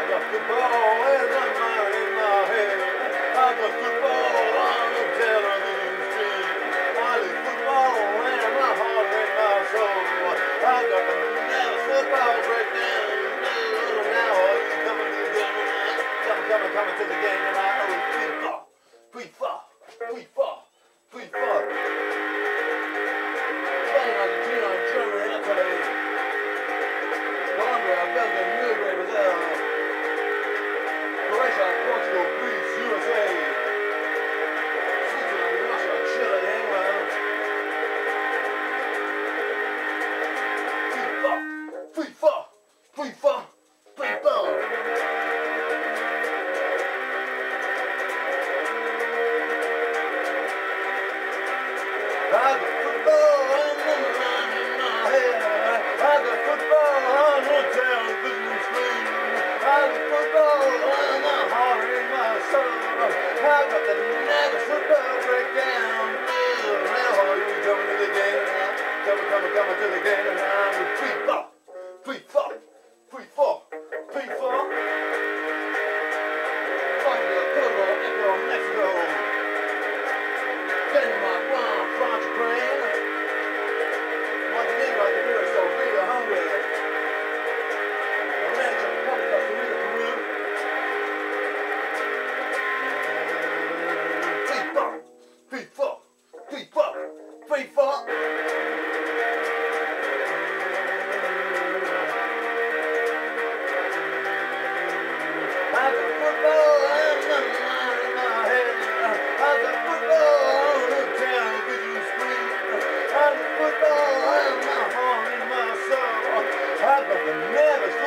got football and my mind in my head. I got football on the television screen. I live football and my heart and my soul. I got the never football breakdown. Now are you coming to the game? Coming to the game, and I owe FIFA. Spain, Argentina, Germany, Italy, Colombia, Belgium, Uruguay, Brazil, Croatia, Portugal, Greece, U.S.A, Switzerland, Russia, Chile, England. FIFA. I got football on my mind in my head. I got football on the television screen. I got football on my heart and my soul. I got the never football breakdown. Now are you coming to the game? Coming to the game, and I'm with FIFA. Bosnia, Cotevore, Ecuador, Mexico, Denmark, France, Ukraine, Montenegro, Algeleeria, Slovenia, Hungary, Romanja, Costaricha, Peru. FIFA. I got football and my mind in my head. I got football on the television screen. I got football and my heart and my soul. I got the never